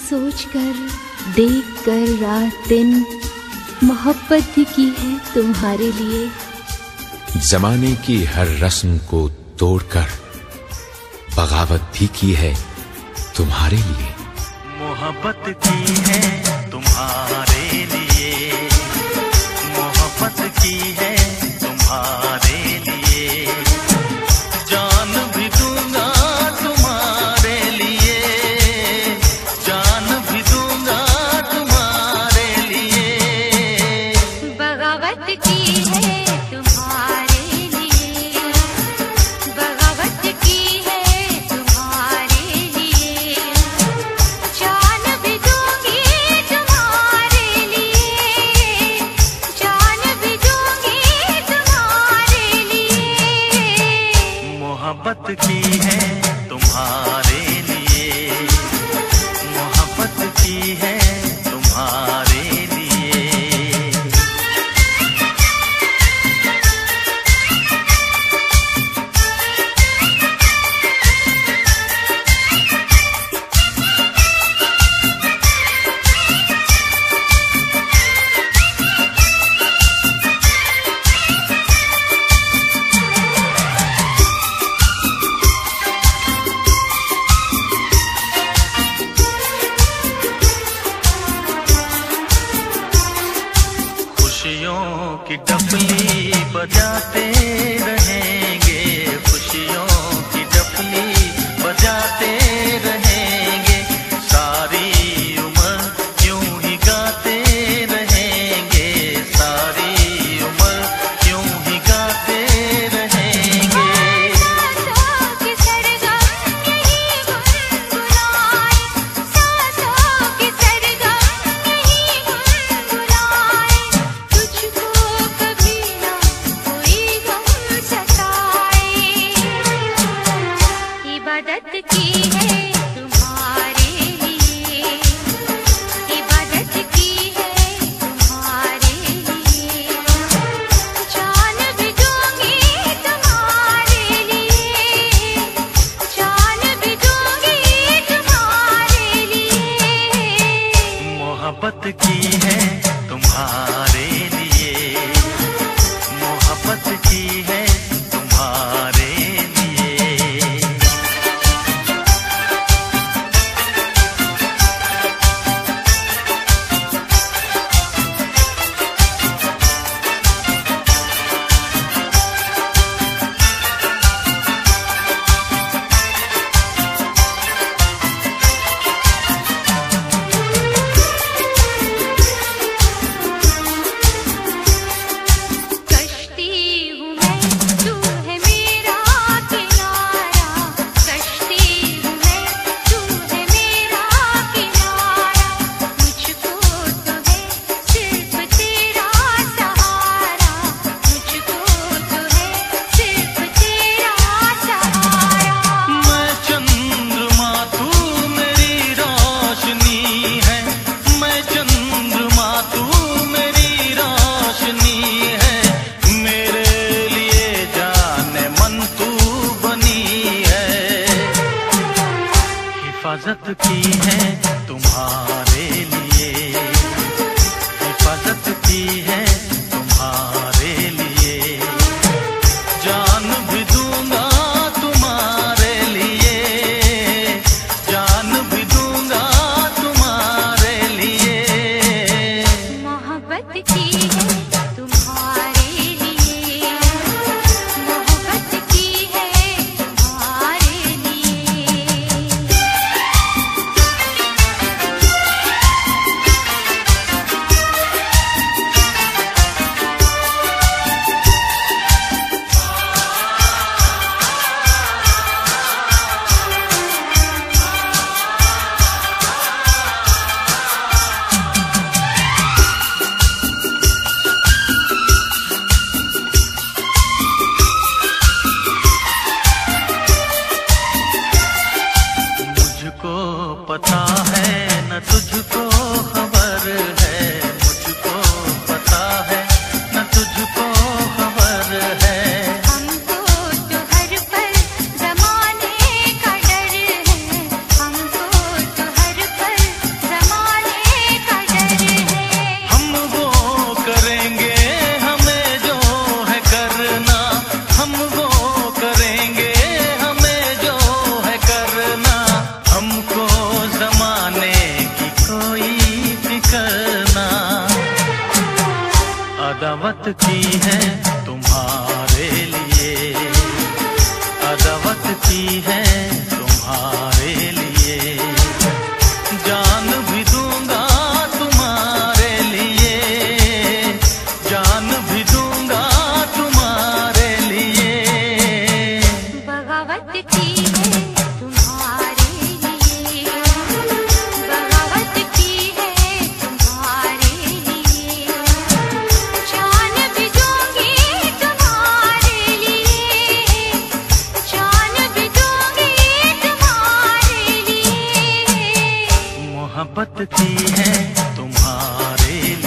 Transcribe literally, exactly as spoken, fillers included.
सोच कर, देख कर रात दिन मोहब्बत भी की है तुम्हारे लिए। जमाने की हर रस्म को तोड़कर बगावत भी की है तुम्हारे लिए। मोहब्बत की है तुम्हारे लिए, मोहब्बत की है तुम्हारे लिए, जान भी दूंगा तुम्हारे लिए, जान भी दूंगा तुम्हारे लिए। बगावत की है तुम्हारे लिए, बगावत की है तुम्हारे लिए, जान भी दूंगी तुम्हारे लिए, जान भी दूंगी तुम्हारे लिए। मोहब्बत की है तुम्हारे लिए, मोहब्बत की है तुम्हारे लिए। खुशियों की डफली बजाते रहेंगे, खुशियों की डफली बजाते रहेंगे, सारी उम्र यूं ही गाते रहेंगे, सारी उम्र यूं ही गाते रहेंगे। सांसों की सरगम यही गुनगुनाए, सांसों की सरगम यही गुनगुनाए, तुझको कभी ना कोई गम सताए। इबादत की है तुम्हारे लिए, इबादत की है तुम्हारे लिए, जान भी दूंगी तुम्हारे लिए, जान भी दूंगी तुम्हारे लिए। मोहब्बत की है तुम्हारे लिए, मोहब्बत की है तुम्हारे लिए। कश्ती हूँ मैं, तू है मेरा किनारा, कश्ती हूँ मैं, तू है मेरा किनारा, मुझको तो है सिर्फ तेरा सहारा, मुझको तो है सिर्फ तेरा सहारा। मैं चंद्रमा तू मेरी रोशनी है, मैं चंद्रमा तू मेरी रोशनी है, मेरे लिए जाने मन तू बनी है। हिफाजत की है तुम्हारे लिए, हिफाजत की है तुम्हारे लिए, जान भी दूंगा तुम्हारे लिए, जान भी दूंगा तुम्हारे लिए। मोहब्बत की है तुम्हारे लिए, मोहब्बत की है तुम्हारे लिए। मुझको पता है न तुझको खबर है, मुझको पता है न तुझको खबर है। हमको तो हर पल जमाने का डर है, हमको तो हर पल की है तुम्हारे लिए, अदावत की है तुम्हारे लिए, जान भी दूंगा तुम्हारे लिए, जान भी दूंगा तुम्हारे लिए। बगावत की है तुम्हारे लिए, बगावत की है तुम्हारे लिए, जान भी दूंगी तुम्हारे लिए, जान भी दूंगी तुम्हारे लिए। मोहब्बत की है तुम्हारे लिए।